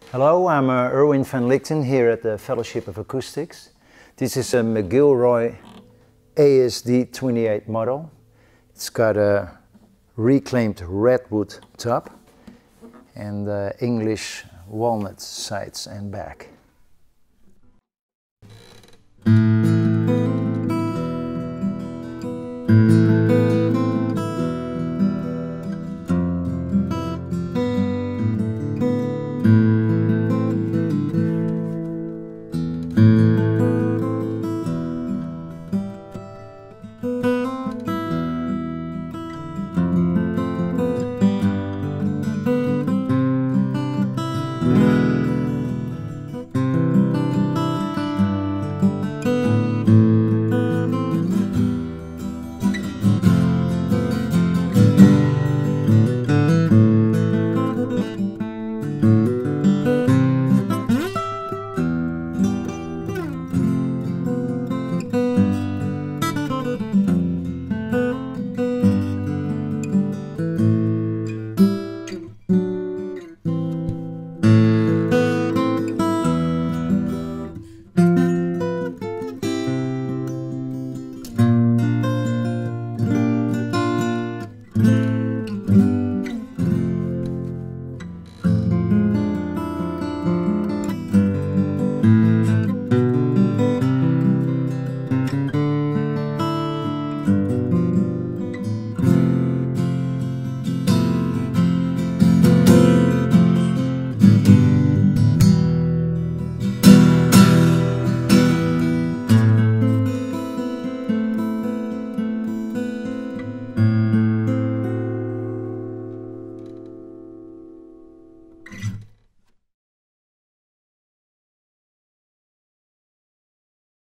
Hello, I'm Erwin van Ligten here at the Fellowship of Acoustics. This is a McIlroy ASD28 model. It's got a reclaimed Redwood top and English walnut sides and back.